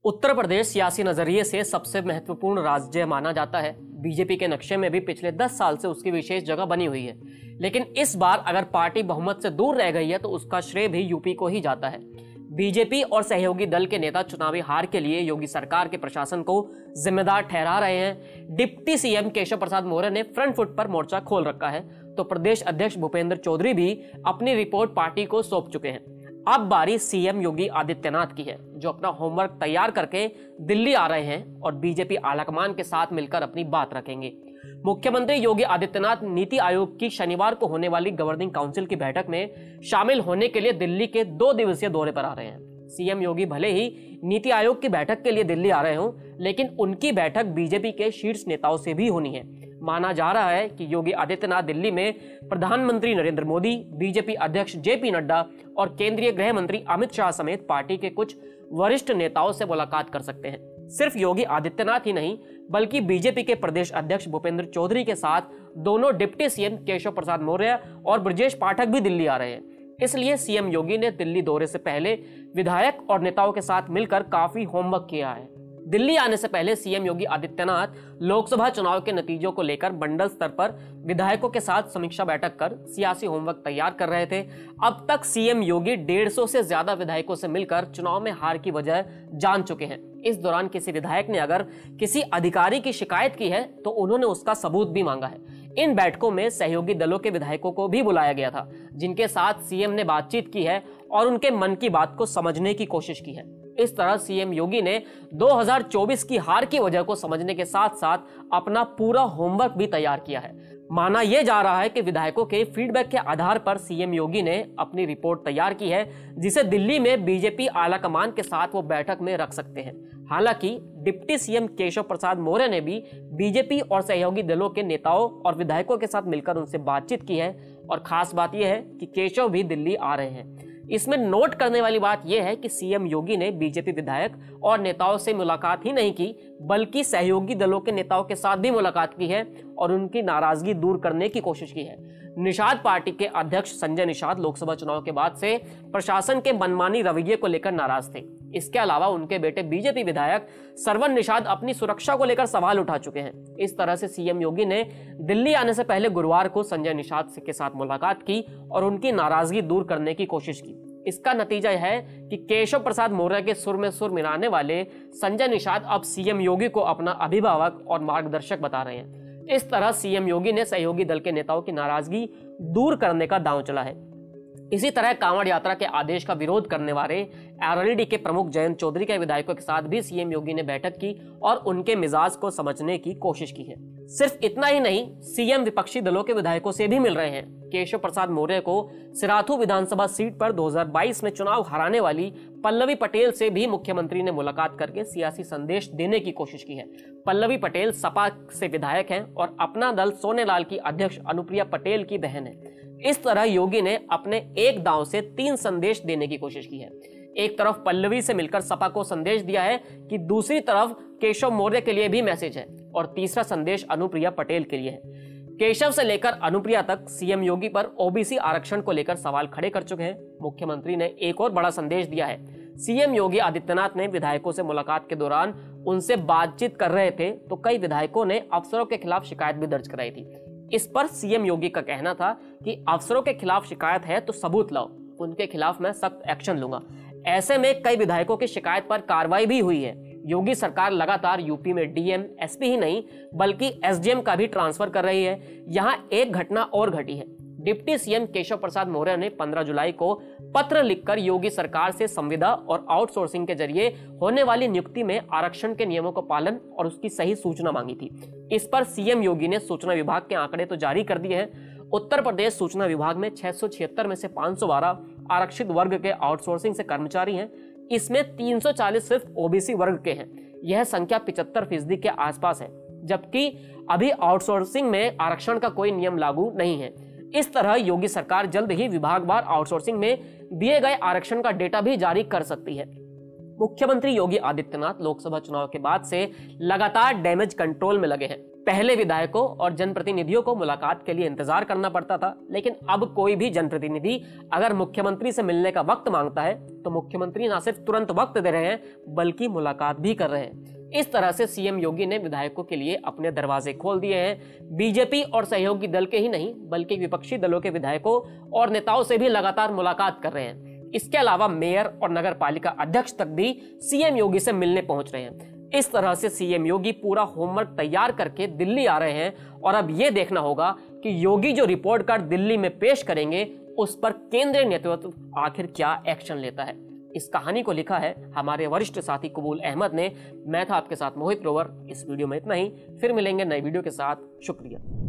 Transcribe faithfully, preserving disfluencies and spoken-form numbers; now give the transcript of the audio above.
उत्तर प्रदेश सियासी नजरिए से सबसे महत्वपूर्ण राज्य माना जाता है। बीजेपी के नक्शे में भी पिछले दस साल से उसकी विशेष जगह बनी हुई है, लेकिन इस बार अगर पार्टी बहुमत से दूर रह गई है तो उसका श्रेय भी यूपी को ही जाता है। बीजेपी और सहयोगी दल के नेता चुनावी हार के लिए योगी सरकार के प्रशासन को जिम्मेदार ठहरा रहे हैं। डिप्टी सीएम केशव प्रसाद मौर्य ने फ्रंट फुट पर मोर्चा खोल रखा है, तो प्रदेश अध्यक्ष भूपेंद्र चौधरी भी अपनी रिपोर्ट पार्टी को सौंप चुके हैं। अब बारी सीएम योगी आदित्यनाथ की है, जो अपना होमवर्क तैयार करके दिल्ली आ रहे हैं और बीजेपी आलाकमान के साथ मिलकर अपनी बात रखेंगे। मुख्यमंत्री योगी आदित्यनाथ नीति आयोग की शनिवार को होने वाली गवर्निंग काउंसिल की बैठक में शामिल होने के लिए दिल्ली के दो दिवसीय दौरे पर आ रहे हैं। सीएम योगी भले ही नीति आयोग की बैठक के लिए दिल्ली आ रहे हों, लेकिन उनकी बैठक बीजेपी के शीर्ष नेताओं से भी होनी है। माना जा रहा है कि योगी आदित्यनाथ दिल्ली में प्रधानमंत्री नरेंद्र मोदी, बीजेपी अध्यक्ष जेपी नड्डा और केंद्रीय गृह मंत्री अमित शाह समेत पार्टी के कुछ वरिष्ठ नेताओं से मुलाकात कर सकते हैं। सिर्फ योगी आदित्यनाथ ही नहीं, बल्कि बीजेपी के प्रदेश अध्यक्ष भूपेंद्र चौधरी के साथ दोनों डिप्टी सीएम केशव प्रसाद मौर्य और ब्रजेश पाठक भी दिल्ली आ रहे हैं। इसलिए सीएम योगी ने दिल्ली दौरे से पहले विधायक और नेताओं के साथ मिलकर काफी होमवर्क किया है। दिल्ली आने से पहले सीएम योगी आदित्यनाथ लोकसभा चुनाव के नतीजों को लेकर मंडल स्तर पर विधायकों के साथ समीक्षा बैठक कर सियासी होमवर्क तैयार कर रहे थे। अब तक सीएम योगी डेढ़ सौ से ज्यादा विधायकों से मिलकर चुनाव में हार की वजह जान चुके हैं। इस दौरान किसी विधायक ने अगर किसी अधिकारी की शिकायत की है तो उन्होंने उसका सबूत भी मांगा है। इन बैठकों में सहयोगी दलों के विधायकों को भी बुलाया गया था, जिनके साथ सीएम ने बातचीत की है और उनके मन की बात को समझने की कोशिश की है। इस तरह सीएम योगी ने दो हज़ार चौबीस की हार की वजह को समझने के साथ साथ अपना पूरा होमवर्क भी तैयार किया है। माना यह जा रहा है कि विधायकों के फीडबैक के आधार पर सीएम योगी ने अपनी रिपोर्ट तैयार की है, जिसे दिल्ली में बीजेपी आलाकमान के साथ वो बैठक में रख सकते हैं। हालांकि डिप्टी सीएम केशव प्रसाद मौर्य ने भी बीजेपी और सहयोगी दलों के नेताओं और विधायकों के साथ मिलकर उनसे बातचीत की है और खास बात यह है कि केशव भी दिल्ली आ रहे हैं। इसमें नोट करने वाली बात यह है कि सीएम योगी ने बीजेपी विधायक और नेताओं से मुलाकात ही नहीं की, बल्कि सहयोगी दलों के नेताओं के साथ भी मुलाकात की है और उनकी नाराजगी दूर करने की कोशिश की है। निषाद पार्टी के अध्यक्ष संजय निषाद लोकसभा चुनाव के बाद से प्रशासन के मनमानी रवैये को लेकर नाराज थे। इसके अलावा उनके बेटे बीजेपी विधायक सरवन निषाद अपनी सुरक्षा को लेकर सवाल उठा चुके हैं। इस तरह से सीएम योगी ने दिल्ली आने से पहले गुरुवार को संजय निषाद के साथ मुलाकात की और उनकी नाराजगी दूर करने की कोशिश की। इसका नतीजा यह है कि केशव प्रसाद मौर्य के सुर में सुर मिलाने वाले संजय निषाद अब सीएम योगी को अपना अभिभावक और मार्गदर्शक बता रहे हैं। इस तरह सीएम योगी ने सहयोगी दल के नेताओं की नाराजगी दूर करने का दांव चला है। इसी तरह कांवड़ यात्रा के आदेश का विरोध करने वाले आरएलडी के प्रमुख जयंत चौधरी के विधायकों के साथ भी सीएम योगी ने बैठक की और उनके मिजाज को समझने की कोशिश की है। सिर्फ इतना ही नहीं, सीएम विपक्षी दलों के विधायकों से भी मिल रहे हैं। केशव प्रसाद मौर्य को सिराथू विधानसभा सीट पर दो हज़ार बाईस में चुनाव हराने वाली पल्लवी पटेल से भी मुख्यमंत्री ने मुलाकात करके सियासी संदेश देने की कोशिश की है। पल्लवी पटेल सपा से विधायक हैं और अपना दल सोनेलाल की अध्यक्ष अनुप्रिया पटेल की बहन है। इस तरह योगी ने अपने एक दांव से तीन संदेश देने की कोशिश की है। एक तरफ पल्लवी से मिलकर सपा को संदेश दिया है कि दूसरी तरफ केशव मौर्य के लिए भी मैसेज है और तीसरा संदेश अनुप्रिया पटेल के लिए है। केशव से लेकर अनुप्रिया तक सीएम योगी पर ओबीसी आरक्षण को लेकर सवाल खड़े कर चुके हैं। मुख्यमंत्री ने एक और बड़ा संदेश दिया है। सीएम योगी आदित्यनाथ ने विधायकों से मुलाकात के दौरान उनसे बातचीत कर रहे थे तो कई विधायकों ने अफसरों के खिलाफ शिकायत भी दर्ज कराई थी। इस पर सीएम योगी का कहना था कि अफसरों के खिलाफ शिकायत है तो सबूत लाओ, उनके खिलाफ मैं सख्त एक्शन लूंगा। ऐसे में कई विधायकों की शिकायत पर कार्रवाई भी हुई है। योगी सरकार लगातार यूपी में डीएम, एसपी ही नहीं बल्कि एसडीएम का भी ट्रांसफर कर रही है। यहाँ एक घटना और घटी है। डिप्टी सीएम केशव प्रसाद मौर्य ने पंद्रह जुलाई को पत्र लिखकर योगी सरकार से संविदा और आउटसोर्सिंग के जरिए होने वाली नियुक्ति में आरक्षण के नियमों का पालन और उसकी सही सूचना मांगी थी। इस पर सीएम योगी ने सूचना विभाग के आंकड़े तो जारी कर दिए हैं। उत्तर प्रदेश सूचना विभाग में छह सौ छिहत्तर में से पांच सौ बारह आरक्षित वर्ग के आउटसोर्सिंग से कर्मचारी हैं। इसमें तीन सौ चालीस सिर्फ ओबीसी वर्ग के हैं। यह संख्या पिचहत्तर फीसदी के आसपास है, जबकि अभी आउटसोर्सिंग में आरक्षण का कोई नियम लागू नहीं है। इस तरह योगी सरकार जल्द ही विभागवार आउटसोर्सिंग में दिए गए आरक्षण का डेटा भी जारी कर सकती है। मुख्यमंत्री योगी आदित्यनाथ लोकसभा चुनाव के बाद से लगातार डैमेज कंट्रोल में लगे हैं। पहले विधायकों और जनप्रतिनिधियों को मुलाकात के लिए इंतजार करना पड़ता था, लेकिन अब कोई भी जनप्रतिनिधि अगर मुख्यमंत्री से मिलने का वक्त मांगता है तो मुख्यमंत्री न सिर्फ तुरंत वक्त दे रहे हैं बल्कि मुलाकात भी कर रहे हैं। इस तरह से सीएम योगी ने विधायकों के लिए अपने दरवाजे खोल दिए हैं। बीजेपी और सहयोगी दल के ही नहीं बल्कि विपक्षी दलों के विधायकों और नेताओं से भी लगातार मुलाकात कर रहे हैं। इसके अलावा मेयर और नगर पालिका अध्यक्ष तक भी सीएम योगी से मिलने पहुंच रहे हैं। इस तरह से सीएम योगी पूरा होमवर्क तैयार करके दिल्ली आ रहे हैं और अब यह देखना होगा कि योगी जो रिपोर्ट कार्ड दिल्ली में पेश करेंगे उस पर केंद्रीय नेतृत्व आखिर क्या एक्शन लेता है। इस कहानी को लिखा है हमारे वरिष्ठ साथी कबूल अहमद ने। मैं था आपके साथ मोहित ग्रोवर। इस वीडियो में इतना ही, फिर मिलेंगे नई वीडियो के साथ। शुक्रिया।